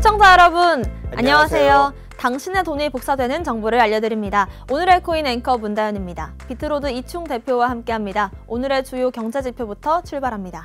시청자 여러분, 안녕하세요. 당신의 돈이 복사되는 정보를 알려드립니다. 오늘의 코인 앵커 문다연입니다. 비트로드 이충 대표와 함께합니다. 오늘의 주요 경제 지표부터 출발합니다.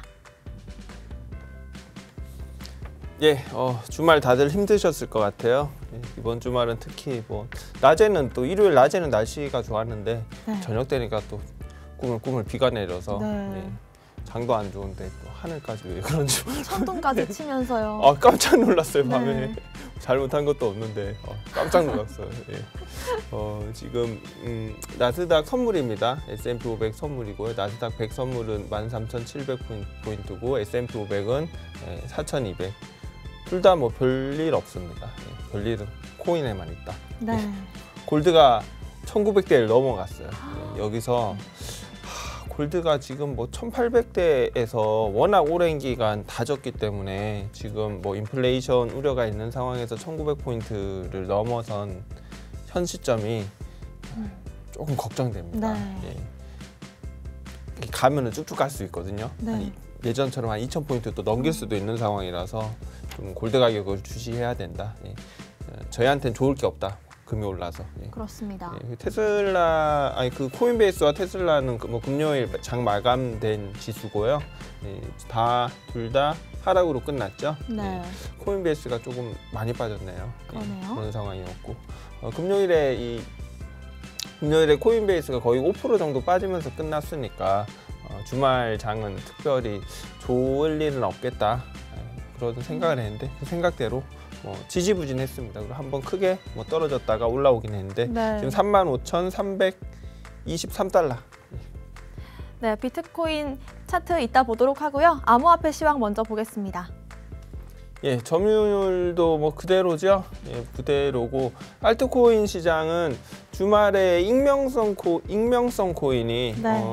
예, 주말 다들 힘드셨을 것 같아요. 예, 이번 주말은 특히 낮에는 또 일요일 낮에는 날씨가 좋았는데 저녁 되니까 또 꾸물꾸물 비가 내려서 장도 안 좋은데 또 하늘까지 왜 그런지 천둥까지 치면서요. 아, 깜짝 놀랐어요. 밤에 잘못한 것도 없는데 깜짝 놀랐어요. 예. 지금 나스닥 선물입니다. S&P 500 선물이고요. 나스닥 100 선물은 13,700포인트고 S&P 500은 4,200. 둘 다 뭐 별일 없습니다. 예. 별일은 코인에만 있다. 네. 예. 골드가 1900대를 넘어갔어요. 예. 여기서 골드가 지금 1800대에서 워낙 오랜 기간 다졌기 때문에 지금 인플레이션 우려가 있는 상황에서 1900포인트를 넘어선 현 시점이 조금 걱정됩니다. 예. 가면은 쭉쭉 갈 수 있거든요. 예전처럼 한 2000포인트도 넘길 수도 있는 상황이라서 좀 골드 가격을 주시해야 된다. 예. 저희한테는 좋을 게 없다. 금이 올라서. 예. 그렇습니다. 예. 테슬라, 코인베이스와 테슬라는 금요일 장 마감된 지수고요. 예. 둘 다 하락으로 끝났죠. 네. 예. 코인베이스가 조금 많이 빠졌네요. 그러네요. 예. 그런 상황이었고 금요일에 코인베이스가 거의 5% 정도 빠지면서 끝났으니까 주말 장은 특별히 좋을 일은 없겠다. 그런 생각을 했는데 그 생각대로 지지부진했습니다. 그리고 한번 크게 떨어졌다가 올라오긴 했는데 지금 35,323달러. 네, 비트코인 차트 이따 보도록 하고요. 암호화폐 시황 먼저 보겠습니다. 예, 점유율도 그대로죠. 예, 그대로고 알트코인 시장은 주말에 익명성 코인이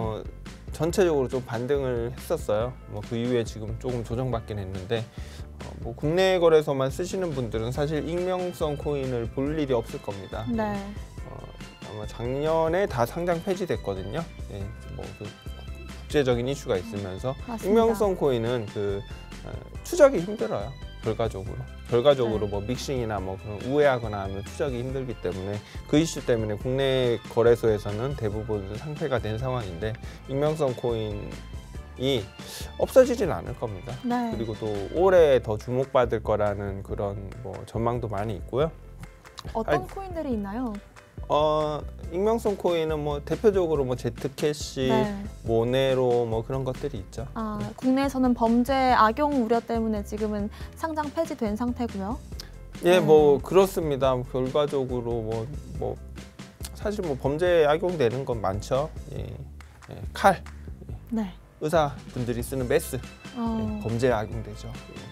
전체적으로 좀 반등을 했었어요. 그 이후에 지금 조금 조정받긴 했는데 국내 거래소만 쓰시는 분들은 사실 익명성 코인을 볼 일이 없을 겁니다. 네. 아마 작년에 다 상장 폐지됐거든요. 예, 그 국제적인 이슈가 있으면서 맞습니다. 익명성 코인은 추적이 힘들어요. 결과적으로 믹싱이나 그런 우회하거나 하면 추적이 힘들기 때문에 그 이슈 때문에 국내 거래소에서는 대부분 상폐가 된 상황인데 익명성 코인이 없어지진 않을 겁니다. 네. 그리고 또 올해 더 주목받을 거라는 그런 전망도 많이 있고요. 어떤 코인들이 있나요? 익명성 코인은 대표적으로 제트캐시, 모네로 그런 것들이 있죠. 국내에서는 범죄 악용 우려 때문에 지금은 상장 폐지된 상태고요. 예, 그렇습니다. 결과적으로 사실 범죄 악용되는 건 많죠. 예, 칼, 의사분들이 쓰는 메스, 범죄 악용되죠.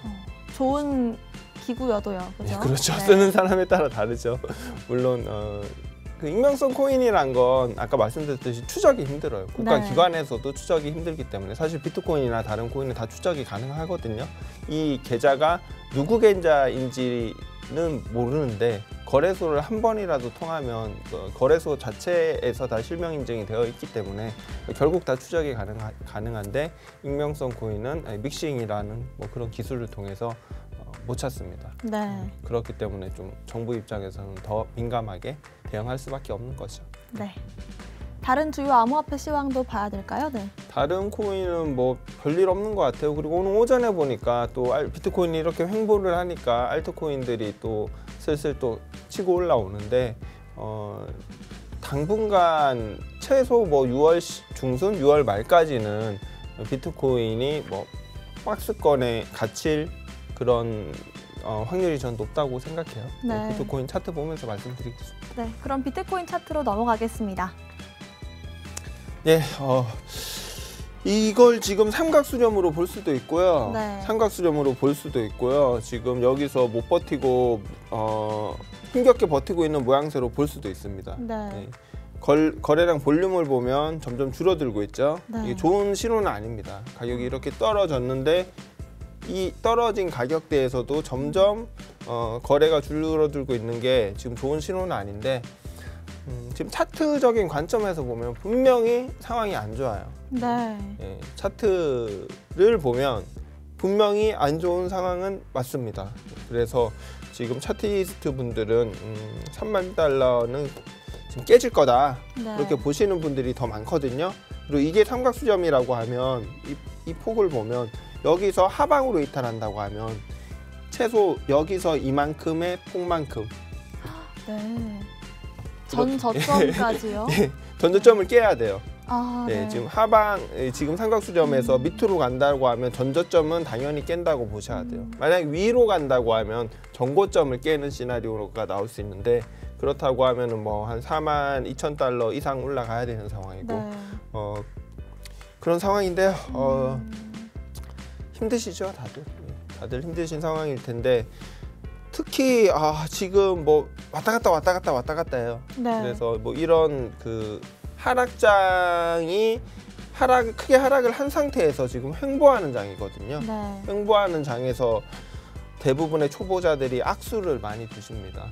좋은 기구여도요, 그죠? 예, 그렇죠. 쓰는 사람에 따라 다르죠. 물론 그 익명성 코인이란 건 아까 말씀드렸듯이 추적이 힘들어요. 국가기관에서도 추적이 힘들기 때문에 사실 비트코인이나 다른 코인은 다 추적이 가능하거든요. 이 계좌가 누구 계좌인지는 모르는데 거래소를 한 번이라도 통하면 거래소 자체에서 다 실명 인증이 되어 있기 때문에 결국 다 추적이 가능한데 익명성 코인은 믹싱이라는 그런 기술을 통해서 못 찾습니다. 네. 그렇기 때문에 좀 정부 입장에서는 더 민감하게 대응할 수밖에 없는 거죠. 네. 다른 주요 암호화폐 시황도 봐야 될까요? 네. 다른 코인은 별일 없는 것 같아요. 그리고 오늘 오전에 보니까 또 비트코인이 이렇게 횡보를 하니까 알트코인들이 또 슬슬 또 치고 올라오는데 당분간 최소 6월 중순, 6월 말까지는 비트코인이 박스권에 갇힐 그런 확률이 전 높다고 생각해요. 네. 비트코인 차트 보면서 말씀드리겠습니다. 네, 그럼 비트코인 차트로 넘어가겠습니다. 예, 이걸 지금 삼각수렴으로 볼 수도 있고요. 삼각수렴으로 볼 수도 있고요. 지금 여기서 못 버티고 힘겹게 버티고 있는 모양새로 볼 수도 있습니다. 예. 거래량 볼륨을 보면 점점 줄어들고 있죠. 이게 좋은 신호는 아닙니다. 가격이 이렇게 떨어졌는데 이 떨어진 가격대에서도 점점 거래가 줄어들고 있는 게 지금 좋은 신호는 아닌데 지금 차트적인 관점에서 보면 분명히 상황이 안 좋아요. 예, 차트를 보면 분명히 안 좋은 상황은 맞습니다. 그래서 지금 차트리스트 분들은 3만 달러는 지금 깨질 거다. 네. 그렇게 보시는 분들이 더 많거든요. 그리고 이게 삼각수렴이라고 하면 이 폭을 보면 여기서 하방으로 이탈한다고 하면 최소 여기서 이만큼의 폭만큼 네. 전 저점까지요? 네, 전저점을 깨야 돼요. 아, 네, 네. 지금 하방 지금 삼각수렴에서 밑으로 간다고 하면 전저점은 당연히 깬다고 보셔야 돼요. 만약 위로 간다고 하면 전고점을 깨는 시나리오가 나올 수 있는데 그렇다고 하면은 뭐 한 4만 2천 달러 이상 올라가야 되는 상황이고 네. 그런 상황인데요. 힘드시죠, 다들 힘드신 상황일 텐데 특히 지금 뭐 왔다 갔다 해요. 네. 그래서 뭐 이런 그 하락장이 크게 하락을 한 상태에서 지금 횡보하는 장이거든요. 네. 횡보하는 장에서 대부분의 초보자들이 악수를 많이 두십니다.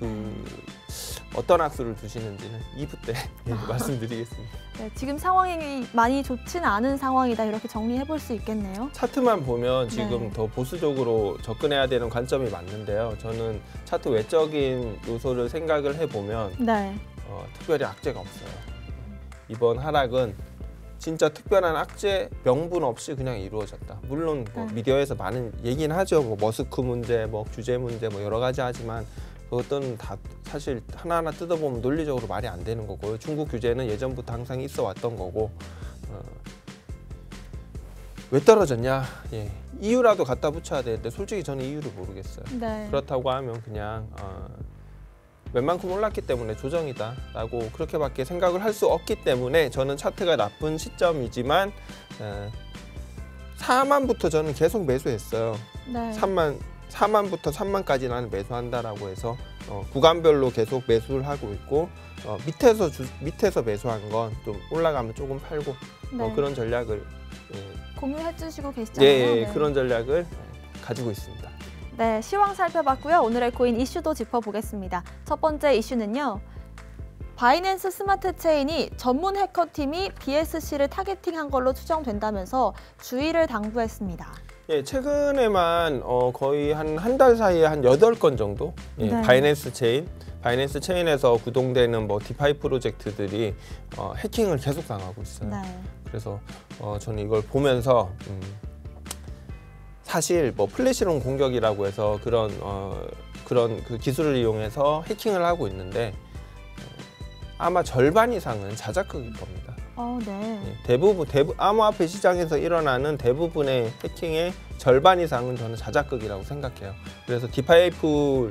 어떤 악수를 두시는지는 2부 때 말씀드리겠습니다. 네, 지금 상황이 많이 좋지는 않은 상황이다 이렇게 정리해 볼 수 있겠네요. 차트만 보면 지금 네. 더 보수적으로 접근해야 되는 관점이 맞는데요. 저는 차트 외적인 요소를 생각을 해보면 네. 특별히 악재가 없어요. 이번 하락은 진짜 특별한 악재 명분 없이 그냥 이루어졌다. 물론 뭐 네. 미디어에서 많은 얘기는 하죠. 뭐 머스크 문제, 뭐 규제 문제, 뭐 여러 가지 하지만 그것들은 다 사실 하나하나 뜯어보면 논리적으로 말이 안 되는 거고요. 중국 규제는 예전부터 항상 있어 왔던 거고 왜 떨어졌냐? 예. 이유라도 갖다 붙여야 되는데 솔직히 저는 이유를 모르겠어요. 네. 그렇다고 하면 그냥 웬만큼 올랐기 때문에 조정이다라고 그렇게밖에 생각을 할 수 없기 때문에 저는 차트가 나쁜 시점이지만 4만부터 저는 계속 매수했어요. 네. 4만부터 3만까지 나는 매수한다라고 해서 구간별로 계속 매수를 하고 있고 밑에서 매수한 건 좀 올라가면 조금 팔고 네. 그런 전략을 공유해 주시고 계시잖아요. 네. 그런 전략을 가지고 있습니다. 네, 시황 살펴봤고요. 오늘의 코인 이슈도 짚어보겠습니다. 첫 번째 이슈는요. 바이낸스 스마트 체인이 전문 해커팀이 BSC를 타겟팅한 걸로 추정된다면서 주의를 당부했습니다. 예, 최근에만 거의 한 달 사이에 한 8건 정도 네. 바이낸스 체인에서 구동되는 뭐 디파이 프로젝트들이 해킹을 계속 당하고 있어요. 네. 그래서 저는 이걸 보면서 사실 뭐 플래시론 공격이라고 해서 그런 그 기술을 이용해서 해킹을 하고 있는데 아마 절반 이상은 자작극일 겁니다. 네. 대부분 암호화폐 시장에서 일어나는 대부분의 해킹의 절반 이상은 저는 자작극이라고 생각해요. 그래서 디파이 풀이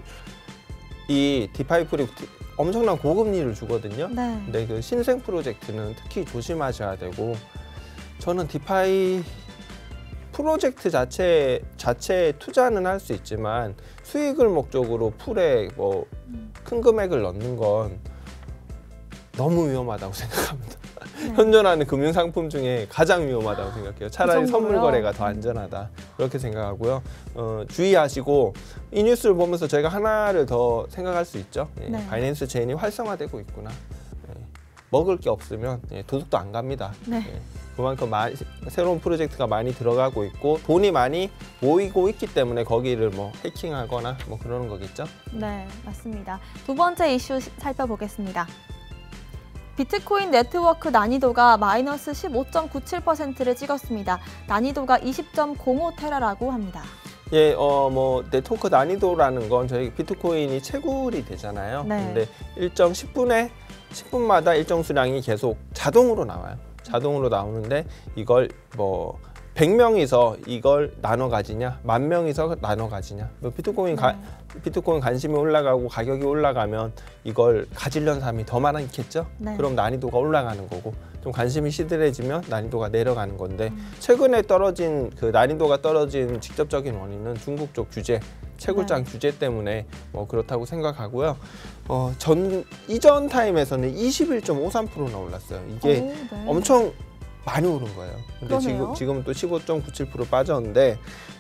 엄청난 고금리를 주거든요. 네. 근데 그 신생 프로젝트는 특히 조심하셔야 되고 저는 디파이 프로젝트 자체에 투자는 할 수 있지만 수익을 목적으로 풀에 뭐 큰 금액을 넣는 건 너무 위험하다고 생각합니다. 네. 현존하는 금융상품 중에 가장 위험하다고 생각해요. 차라리 그 정도로요? 선물 거래가 더 안전하다 그렇게 생각하고요. 주의하시고 이 뉴스를 보면서 저희가 하나를 더 생각할 수 있죠. 네. 바이낸스 체인이 활성화되고 있구나. 먹을 게 없으면 도둑도 안 갑니다. 네. 그만큼 새로운 프로젝트가 많이 들어가고 있고 돈이 많이 모이고 있기 때문에 거기를 뭐 해킹하거나 뭐 그러는 거겠죠. 네, 맞습니다. 두 번째 이슈 살펴보겠습니다. 비트코인 네트워크 난이도가 마이너스 15.97%를 찍었습니다. 난이도가 20.05테라라고 합니다. 예, 뭐 네트워크 난이도라는 건 저희 비트코인이 채굴이 되잖아요. 네. 근데 10분마다 일정 수량이 계속 자동으로 나와요. 자동으로 나오는데 이걸 뭐 100명이서 이걸 나눠 가지냐, 10,000명이서 나눠 가지냐. 뭐 비트코인 관심이 올라가고 가격이 올라가면 이걸 가지려는 사람이 더 많겠죠. 네. 그럼 난이도가 올라가는 거고 좀 관심이 시들해지면 난이도가 내려가는 건데 최근에 그 난이도가 떨어진 직접적인 원인은 중국 쪽 규제, 채굴장 규제 때문에 뭐 그렇다고 생각하고요. 이전 타임에서는 21.53%나 올랐어요. 이게 네. 엄청 많이 오른 거예요. 근데 그러네요. 지금은 또 15.97% 빠졌는데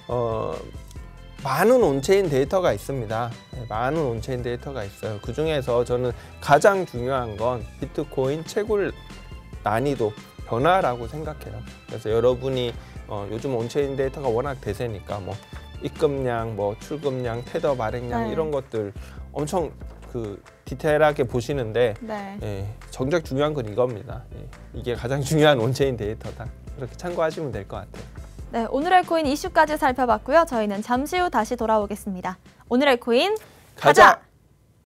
많은 온체인 데이터가 있습니다. 많은 온체인 데이터가 있어요. 그 중에서 저는 가장 중요한 건 비트코인 채굴 난이도 변화라고 생각해요. 그래서 여러분이 요즘 온체인 데이터가 워낙 대세니까 뭐 입금량, 뭐 출금량, 테더 발행량 네. 이런 것들 엄청 그 디테일하게 보시는데 네. 예, 정작 중요한 건 이겁니다. 예, 이게 가장 중요한 온체인 데이터다. 그렇게 참고하시면 될 것 같아요. 네, 오늘의 코인 이슈까지 살펴봤고요. 저희는 잠시 후 다시 돌아오겠습니다. 오늘의 코인 가자!